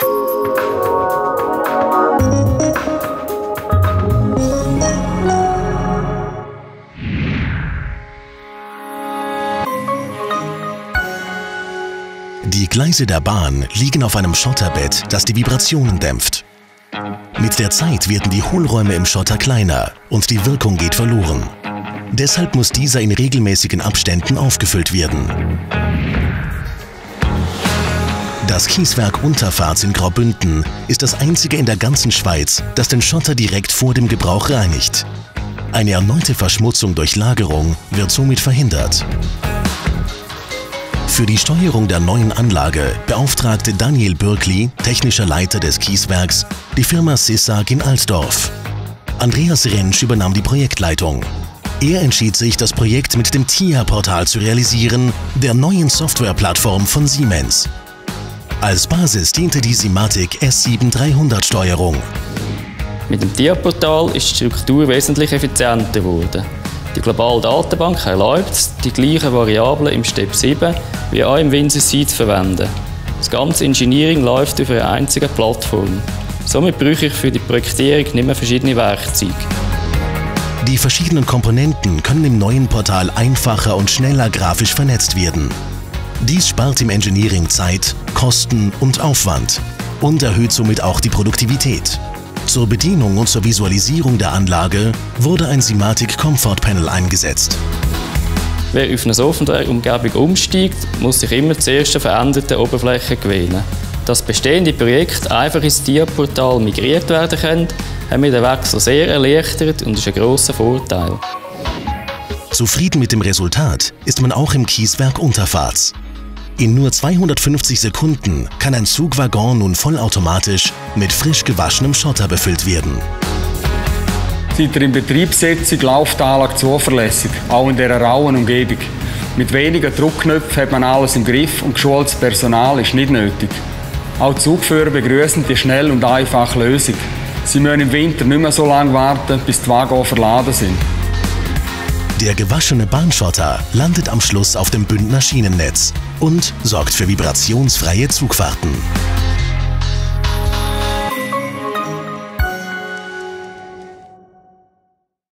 Die Gleise der Bahn liegen auf einem Schotterbett, das die Vibrationen dämpft. Mit der Zeit werden die Hohlräume im Schotter kleiner und die Wirkung geht verloren. Deshalb muss dieser in regelmäßigen Abständen aufgefüllt werden. Das Kieswerk Untervaz in Graubünden ist das einzige in der ganzen Schweiz, das den Schotter direkt vor dem Gebrauch reinigt. Eine erneute Verschmutzung durch Lagerung wird somit verhindert. Für die Steuerung der neuen Anlage beauftragte Daniel Bürkli, technischer Leiter des Kieswerks, die Firma Sissag in Altdorf. Andreas Rentsch übernahm die Projektleitung. Er entschied sich, das Projekt mit dem TIA-Portal zu realisieren, der neuen Softwareplattform von Siemens. Als Basis diente die Simatic S7300-Steuerung. Mit dem TIA-Portal ist die Struktur wesentlich effizienter geworden. Die globale Datenbank erlaubt es, die gleichen Variablen im Step 7 wie auch im WinSys zu verwenden. Das ganze Engineering läuft auf einer einzigen Plattform. Somit brauche ich für die Projektierung nicht mehr verschiedene Werkzeuge. Die verschiedenen Komponenten können im neuen Portal einfacher und schneller grafisch vernetzt werden. Dies spart im Engineering Zeit, Kosten und Aufwand und erhöht somit auch die Produktivität. Zur Bedienung und zur Visualisierung der Anlage wurde ein Simatic Comfort Panel eingesetzt. Wer auf eine Softwareumgebung umsteigt, muss sich immer zuerst eine veränderte Oberfläche gewöhnen. Dass bestehende Projekte einfach ins TIA-Portal migriert werden können, haben wir den Wechsel sehr erleichtert und ist ein grosser Vorteil. Zufrieden mit dem Resultat ist man auch im Kieswerk Untervaz. In nur 250 Sekunden kann ein Zugwaggon nun vollautomatisch mit frisch gewaschenem Schotter befüllt werden. Seit der Inbetriebssetzung läuft die Anlage zuverlässig, auch in dieser rauen Umgebung. Mit wenigen Druckknöpfen hat man alles im Griff und geschultes Personal ist nicht nötig. Auch die Zugführer begrüßen die schnelle und einfache Lösung. Sie müssen im Winter nicht mehr so lange warten, bis die Waggons verladen sind. Der gewaschene Bahnschotter landet am Schluss auf dem Bündner Schienennetz und sorgt für vibrationsfreie Zugfahrten.